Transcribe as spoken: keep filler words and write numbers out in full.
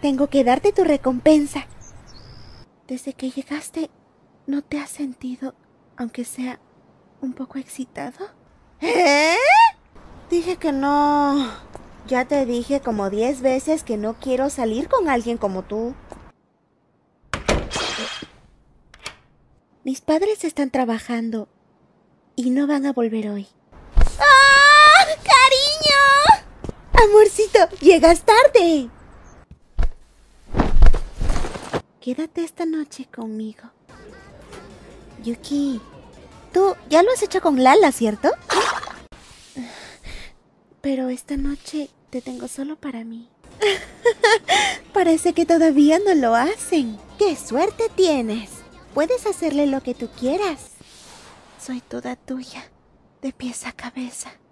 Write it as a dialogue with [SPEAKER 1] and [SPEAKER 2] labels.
[SPEAKER 1] tengo que darte tu recompensa. Desde que llegaste, ¿no te has sentido, aunque sea un poco excitado? ¿Eh? Dije que no. Ya te dije como diez veces que no quiero salir con alguien como tú. Mis padres están trabajando y no van a volver hoy. ¡Ah! ¡Cariño! Amorcito, llegas tarde. Quédate esta noche conmigo. Yuki, tú ya lo has hecho con Lala, ¿cierto? Pero esta noche te tengo solo para mí. Parece que todavía no lo hacen. ¡Qué suerte tienes! Puedes hacerle lo que tú quieras. Soy toda tuya, de pies a cabeza.